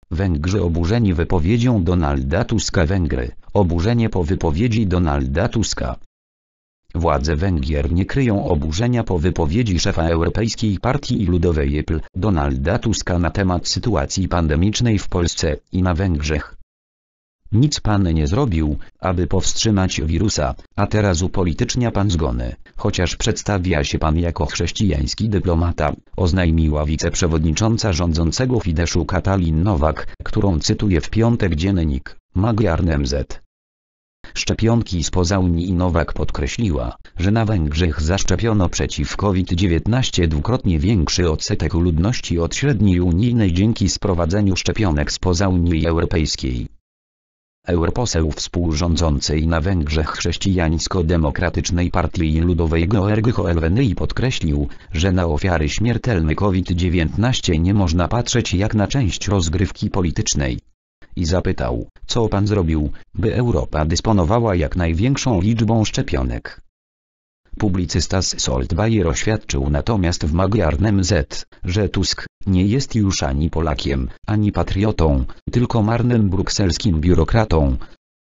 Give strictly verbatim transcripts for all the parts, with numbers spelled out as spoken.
Węgrzy oburzeni wypowiedzią Donalda Tuska. Węgry, oburzenie po wypowiedzi Donalda Tuska. Władze Węgier nie kryją oburzenia po wypowiedzi szefa Europejskiej Partii Ludowej E P L, Donalda Tuska na temat sytuacji pandemicznej w Polsce i na Węgrzech. Nic pan nie zrobił, aby powstrzymać wirusa, a teraz upolitycznia pan zgony, chociaż przedstawia się pan jako chrześcijański dyplomata, oznajmiła wiceprzewodnicząca rządzącego Fideszu Katalin Nowak, którą cytuje w piątek dziennik Magyar Nemzet. Szczepionki spoza Unii. Nowak podkreśliła, że na Węgrzech zaszczepiono przeciw COVID dziewiętnaście dwukrotnie większy odsetek ludności od średniej unijnej dzięki sprowadzeniu szczepionek spoza Unii Europejskiej. Europoseł współrządzącej na Węgrzech Chrześcijańsko-Demokratycznej Partii Ludowej Georg Elvený podkreślił, że na ofiary śmiertelny COVID dziewiętnaście nie można patrzeć jak na część rozgrywki politycznej. I zapytał, co pan zrobił, by Europa dysponowała jak największą liczbą szczepionek. Publicysta z Soltbayer oświadczył natomiast w Magyar Nemzet, że Tusk nie jest już ani Polakiem, ani patriotą, tylko marnym brukselskim biurokratą.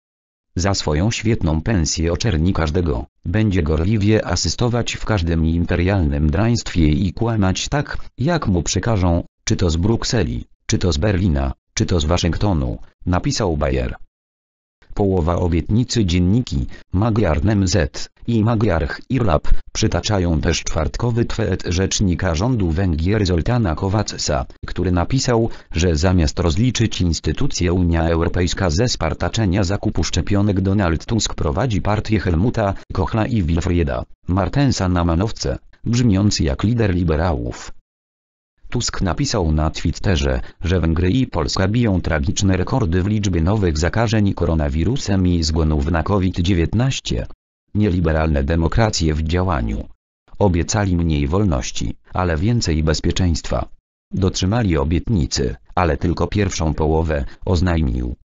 Za swoją świetną pensję oczerni każdego, będzie gorliwie asystować w każdym imperialnym draństwie i kłamać tak, jak mu przykażą, czy to z Brukseli, czy to z Berlina, czy to z Waszyngtonu, napisał Bayer. Połowa obietnicy dzienniki Magyar Nemzet i Magyar Hírlap przytaczają też czwartkowy tweet rzecznika rządu Węgier Zoltana Kovacsa, który napisał, że zamiast rozliczyć instytucję Unia Europejska ze spartaczenia zakupu szczepionek Donald Tusk prowadzi partię Helmuta Kochla i Wilfrieda Martensa na manowce, brzmiący jak lider liberałów. Tusk napisał na Twitterze, że Węgry i Polska biją tragiczne rekordy w liczbie nowych zakażeń koronawirusem i zgonów na COVID dziewiętnaście. Nieliberalne demokracje w działaniu. Obiecali mniej wolności, ale więcej bezpieczeństwa. Dotrzymali obietnicy, ale tylko pierwszą połowę, oznajmił.